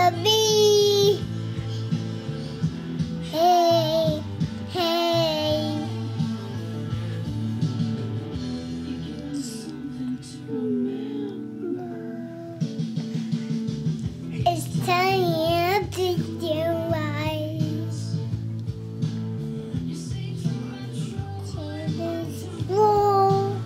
a bee. Hey, hey. It's time to do eyes. Whoa.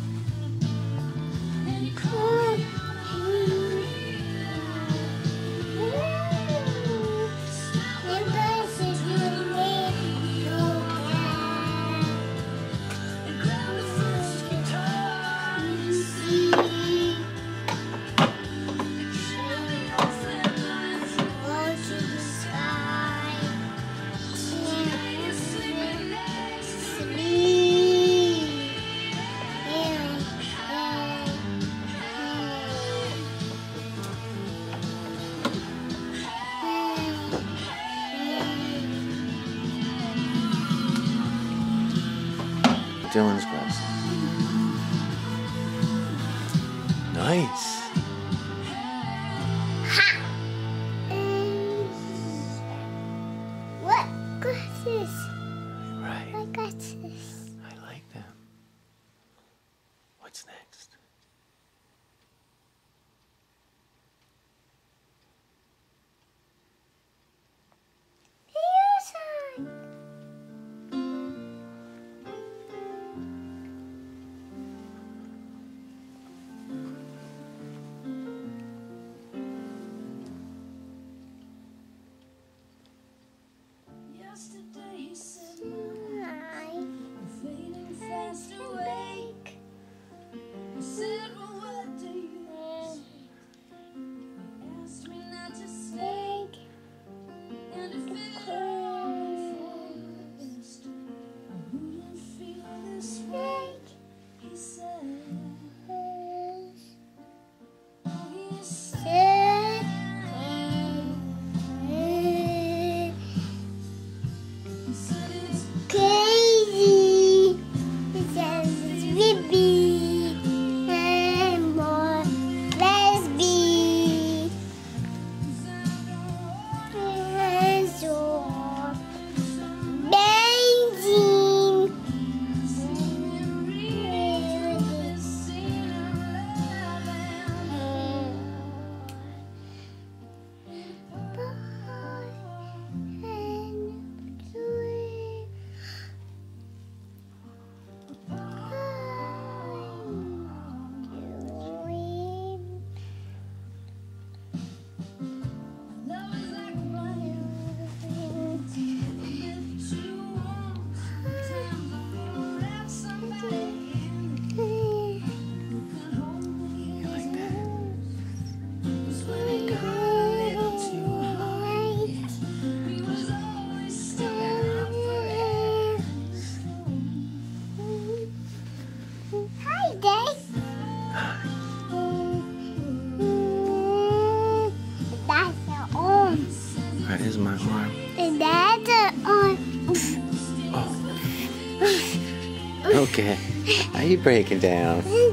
Dylan's class. Nice. Ha! What glasses? Right. What glasses? I like them. What's next? Yesterday he said, I'm fading fast awake. I said, well, what do you think? He asked me not to stay. And if it all forced, I wouldn't feel this way. He said, oh, he said, Crazy, it says Libby and more lesbian. And so benzene. That is my arm. And that's an arm. Oh. Okay. Are you breaking down?